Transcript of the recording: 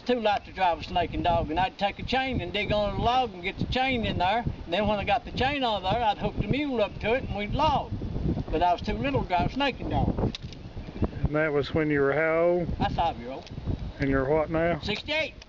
too light to drive a snake and dog, and I'd take a chain and dig on a log and get the chain in there. And then when I got the chain on there, I'd hook the mule up to it and we'd log. But I was too little to drive a snake and dog. And that was when you were how old? I'm 5-year-old. And you're what now? 68.